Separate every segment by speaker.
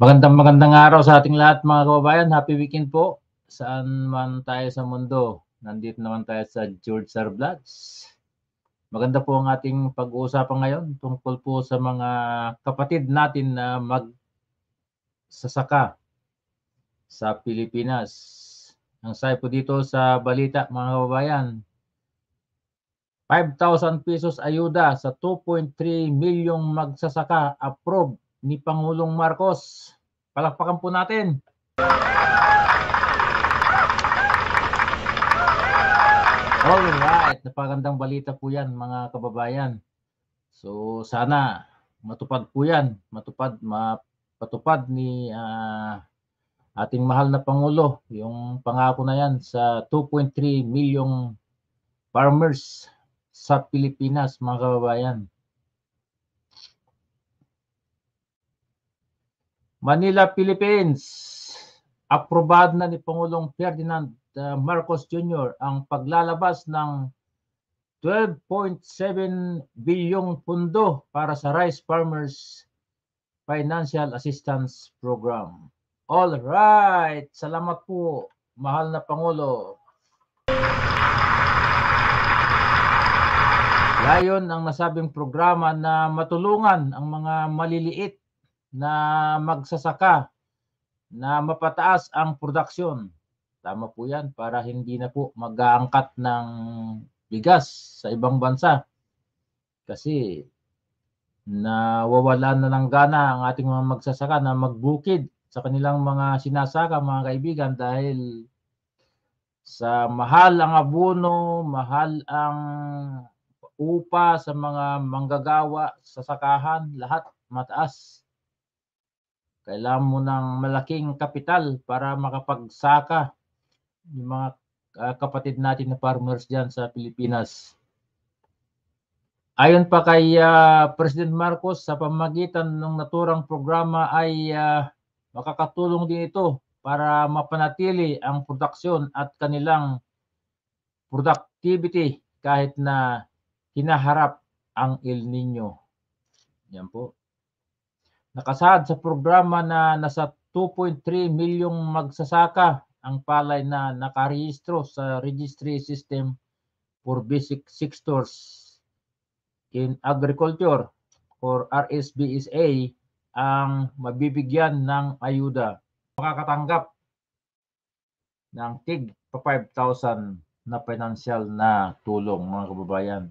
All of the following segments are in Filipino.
Speaker 1: Magandang araw sa ating lahat mga kababayan. Happy weekend po. Saan man tayo sa mundo. Nandito naman tayo sa George Sir Vlogs. Maganda po ang ating pag-uusapan ngayon tungkol po sa mga kapatid natin na magsasaka sa Pilipinas. Ang sabi po dito sa balita mga kababayan, 5,000 pesos ayuda sa 2.3 milyong magsasaka approve ni Pangulong Marcos. Palakpakan po natin. Alright, napakagandang balita po yan mga kababayan. So sana matupad po yan, mapatupad ni ating mahal na Pangulo yung pangako na yan sa 2.3 milyong farmers sa Pilipinas mga kababayan. Manila, Philippines. Aprobado na ni Pangulong Ferdinand Marcos Jr. ang paglalabas ng 12.7 bilyong pundo para sa Rice Farmers Financial Assistance Program. All right, salamat po, mahal na Pangulo. Layon ang nasabing programa na matulungan ang mga maliliit na magsasaka na mapataas ang produksyon. Tama po yan para hindi na po mag-aangkat ng bigas sa ibang bansa. Kasi nawawalan na ng gana ang ating mga magsasaka na magbukid sa kanilang mga sinasaka mga kaibigan dahil sa mahal ang abono, mahal ang upa sa mga manggagawa sa sakahan, lahat mataas. Kailangan mo ng malaking kapital para makapagsaka yung mga kapatid natin na farmers dyan sa Pilipinas. Ayon pa kay President Marcos, sa pamamagitan ng naturang programa ay makakatulong din ito para mapanatili ang produksyon at kanilang productivity kahit na hinaharap ang El Nino. Yan po. Nakasaad sa programa na nasa 2.3 milyong magsasaka ang palay na nakarehistro sa Registry System for Basic Sectors in Agriculture or RSBSA ang mabibigyan ng ayuda. Makakatanggap ng tig 5,000 na financial na tulong mga kababayan.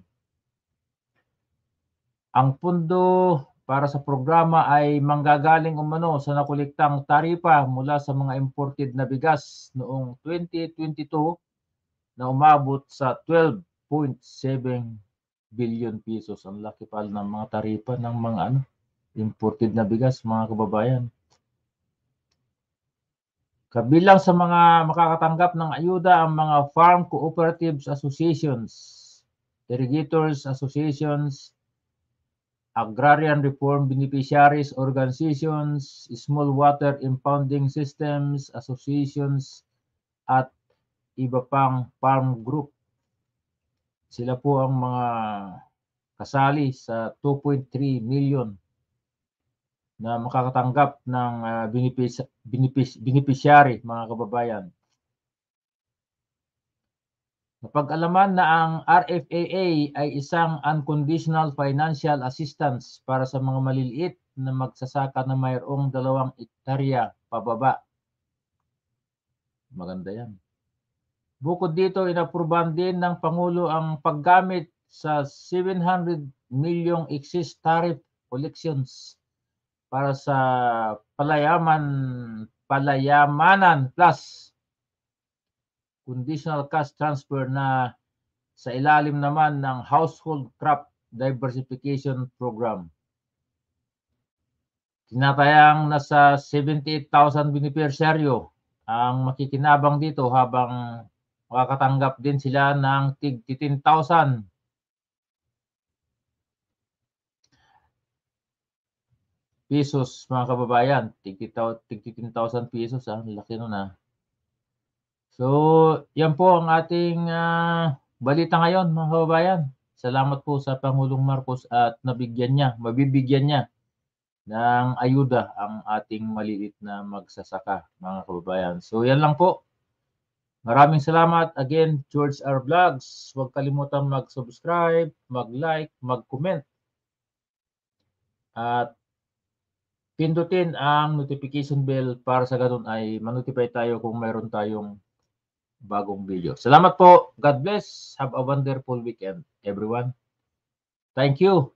Speaker 1: Ang pundo para sa programa ay manggagaling umano sa nakuliktang taripa mula sa mga imported na bigas noong 2022 na umabot sa 12.7 billion pesos. Ang laki pala ng mga taripa ng mga imported na bigas mga kababayan. Kabilang sa mga makakatanggap ng ayuda ang mga Farm Cooperatives Associations, Irrigators Associations, Agrarian Reform Beneficiaries Organizations, Small Water Impounding Systems Associations, at iba pang farm group. Sila po ang mga kasali sa 2.3 million na makakatanggap ng beneficiary mga kababayan. Napag-alaman na ang RFAA ay isang unconditional financial assistance para sa mga maliliit na magsasaka na mayroong 2 hektarya pababa. Maganda yan. Bukod dito, inaprubahan din ng Pangulo ang paggamit sa 700 milyong excess tariff collections para sa Palayamanan Plus conditional cash transfer na sa ilalim naman ng Household Crop Diversification Program. Tinatayang nasa 78,000 beneficiaryo ang makikinabang dito habang makakatanggap din sila ng tig 15,000 pesos mga kababayan. Tig 15,000 pesos, laki nun . So, yan po ang ating balita ngayon mga kababayan. Salamat po sa Pangulong Marcos at mabibigyan niya ng ayuda ang ating maliit na magsasaka, mga kababayan. So yan lang po. Maraming salamat. Again, George R. Vlogs. Huwag kalimutan mag-subscribe, mag-like, mag-comment. At pindutin ang notification bell para sa ganun ay manotify tayo kung mayroon tayong bagong video. Salamat po. God bless. Have a wonderful weekend, everyone. Thank you.